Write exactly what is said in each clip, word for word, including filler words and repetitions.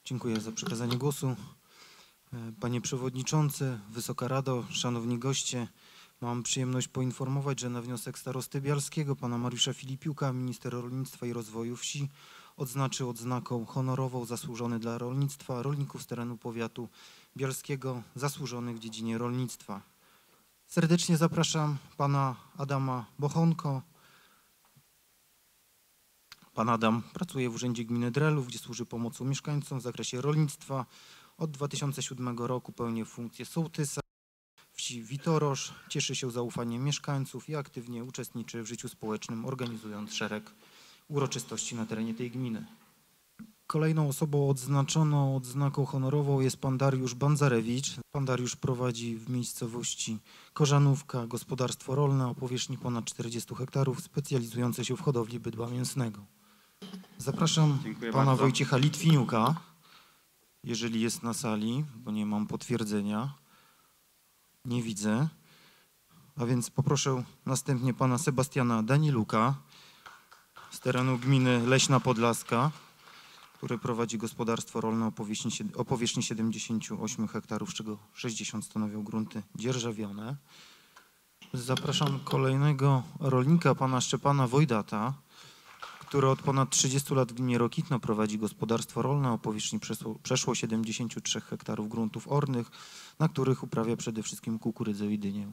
Dziękuję za przekazanie głosu. Panie Przewodniczący, Wysoka Rado, Szanowni Goście, mam przyjemność poinformować, że na wniosek starosty bialskiego, pana Mariusza Filipiuka, minister rolnictwa i rozwoju wsi odznaczył odznaką honorową zasłużony dla rolnictwa rolników z terenu powiatu bialskiego zasłużonych w dziedzinie rolnictwa. Serdecznie zapraszam pana Adama Bochonko. Pan Adam pracuje w Urzędzie Gminy Drelów, gdzie służy pomocą mieszkańcom w zakresie rolnictwa. Od dwa tysiące siódmego roku pełni funkcję sołtysa wsi Witorosz. Cieszy się zaufaniem mieszkańców i aktywnie uczestniczy w życiu społecznym, organizując szereg uroczystości na terenie tej gminy. Kolejną osobą odznaczoną odznaką honorową jest pan Dariusz Bandzarewicz. Pan Dariusz prowadzi w miejscowości Korzanówka gospodarstwo rolne o powierzchni ponad czterdziestu hektarów, specjalizujące się w hodowli bydła mięsnego. Zapraszam Dziękuję pana bardzo. Wojciecha Litwiniuka, jeżeli jest na sali, bo nie mam potwierdzenia. Nie widzę. A więc poproszę następnie pana Sebastiana Daniluka z terenu gminy Leśna Podlaska, który prowadzi gospodarstwo rolne o powierzchni, o powierzchni siedemdziesięciu ośmiu hektarów, z czego sześćdziesiąt stanowią grunty dzierżawione. Zapraszam kolejnego rolnika, pana Szczepana Wojdata, który od ponad trzydziestu lat w gminie Rokitno prowadzi gospodarstwo rolne o powierzchni przeszło, przeszło siedemdziesięciu trzech hektarów gruntów ornych, na których uprawia przede wszystkim kukurydzę i dynię.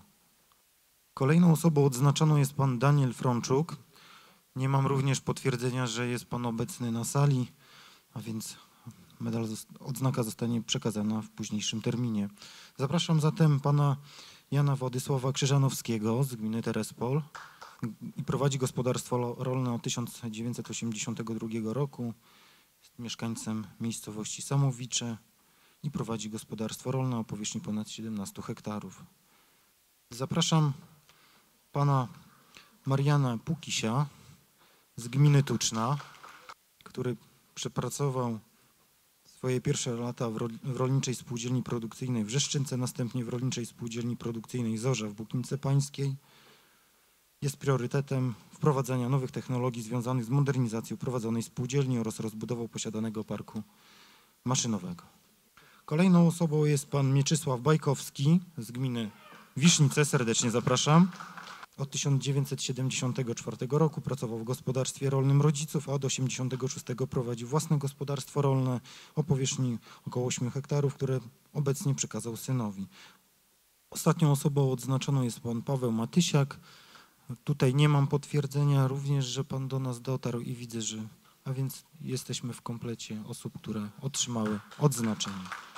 Kolejną osobą odznaczoną jest pan Daniel Frączuk. Nie mam również potwierdzenia, że jest pan obecny na sali, a więc medal, odznaka zostanie przekazana w późniejszym terminie. Zapraszam zatem pana Jana Władysława Krzyżanowskiego z gminy Terespol i prowadzi gospodarstwo rolne od tysiąc dziewięćset osiemdziesiątego drugiego roku. Jest mieszkańcem miejscowości Samowicze i prowadzi gospodarstwo rolne o powierzchni ponad siedemnastu hektarów. Zapraszam pana Mariana Pukisia z gminy Tuczna, który przepracował swoje pierwsze lata w, ro, w Rolniczej Spółdzielni Produkcyjnej w Rzeszczynce, następnie w Rolniczej Spółdzielni Produkcyjnej Zorza w Bukince Pańskiej. Jest priorytetem wprowadzania nowych technologii związanych z modernizacją prowadzonej spółdzielni oraz rozbudową posiadanego parku maszynowego. Kolejną osobą jest pan Mieczysław Bajkowski z gminy Wisznice. Serdecznie zapraszam. Od tysiąc dziewięćset siedemdziesiątego czwartego roku pracował w gospodarstwie rolnym rodziców, a od tysiąc dziewięćset osiemdziesiątego szóstego prowadzi własne gospodarstwo rolne o powierzchni około ośmiu hektarów, które obecnie przekazał synowi. Ostatnią osobą odznaczoną jest pan Paweł Matysiak. Tutaj nie mam potwierdzenia również, że pan do nas dotarł i widzę, że... A więc jesteśmy w komplecie osób, które otrzymały odznaczenie.